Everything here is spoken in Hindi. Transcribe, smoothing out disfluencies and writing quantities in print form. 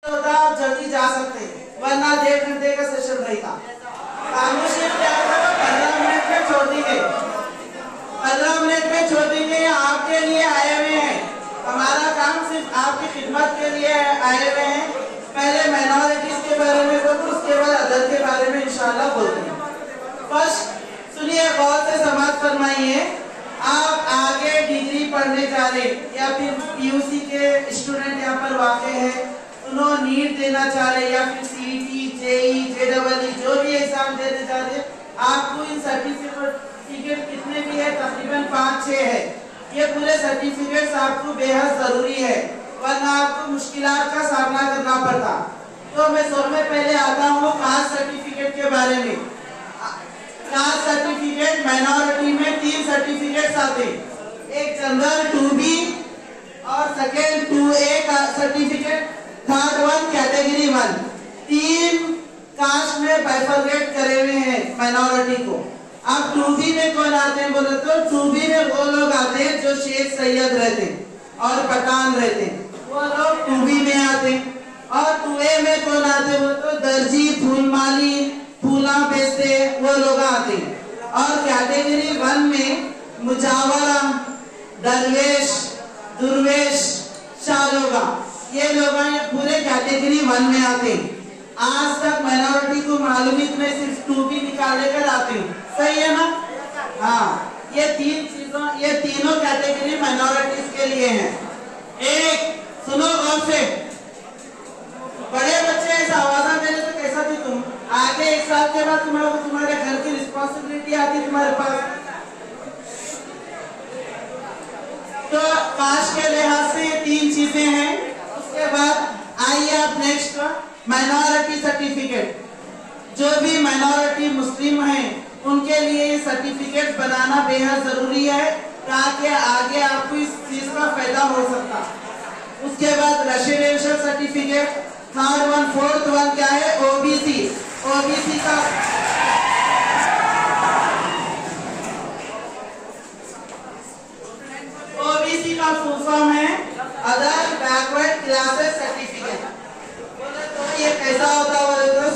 होता आप जल्दी जा सकते, वरना 1.5 घंटे का सेशन रहेगा। खामोशी क्या था, 15 मिनट में छोड़ दी गई, 15 मिनट में छोड़ दी गई। आपके लिए आए हुए हैं, हमारा काम सिर्फ आपकी खिदमत के लिए आए हुए हैं। पहले माइनॉरिटीज के बारे में बोलते, उसके बाद अदर के बारे में इंशाल्लाह बोलते हैं। फर्स्ट सुनिए, गौर से समाप्त फरमाइए। आप आगे डिग्री पढ़ने जा रहे या फिर पीयूसी के स्टूडेंट यहाँ पर वाक़ हैं, उन्होंने नीट देना चाह रहे या फिर सीईटी, जेई, जेईई जो भी एग्जाम देने जा रहे, आपको इन सर्टिफिकेट कितने भी है, तकरीबन 5-6 है, ये पूरे सर्टिफिकेट्स आपको बेहद जरूरी है, वरना आपको मुश्किलात का सामना करना पड़ता। तो मैं सबसे पहले आता हूँ कास्ट सर्टिफिकेट के बारे में। कास्ट सर्टिफिकेट माइनॉरिटी में 3 सर्टिफिकेट्स आते, एक जनरल 2B और सेकेंड 2A का certificate, third one category 1। 3 caste में बाइफरकेट करे हुए हैं माइनॉरिटी को। अब 2B में कौन आते हैं बोले तो 2B में वो लोग आते हैं जो शेख सैयद रहते हैं और पठान रहते हैं, वो लोग 2B में आते हैं। और 2A में कौन आते हैं बोले तो दर्जी, फूलमाली, फूला बेचते वो लोग आते हैं। और कैटेगरी 1 में मुजावरा, दरवेश, दुर्वेश, शालोगा, ये लोग पूरे कैटेगरी 1 में आते हैं। आज तक माइनॉरिटी को मालूम ही नहीं, सिर्फ 2B निकाले कर आते हैं, सही है ना? हाँ, ये 3 चीजों, ये तीनों कैटेगरी माइनॉरिटीज के लिए हैं। एक सुनो गौर से, बड़े बच्चे ऐसा आवाजा देने तो कैसा थी तुम, आगे 1 साल के बाद तुम्हारे घर की रिस्पॉन्सिबिलिटी आती तुम्हारे पास। तो कास्ट के लिहाज से ये 3 चीजें हैं। उसके बाद आइए आप नेक्स्ट माइनॉरिटी सर्टिफिकेट। जो भी माइनॉरिटी मुस्लिम हैं उनके लिए ये सर्टिफिकेट बनाना बेहद जरूरी है, ताकि आगे आपको इस चीज का फायदा हो सकता। उसके बाद residential certificate, third one, fourth one क्या है, ओबीसी। ओबीसी का फुल फॉर्म है अदर बैकवर्ड क्लासेस सर्टिफिकेट। तो ये कैसा होता है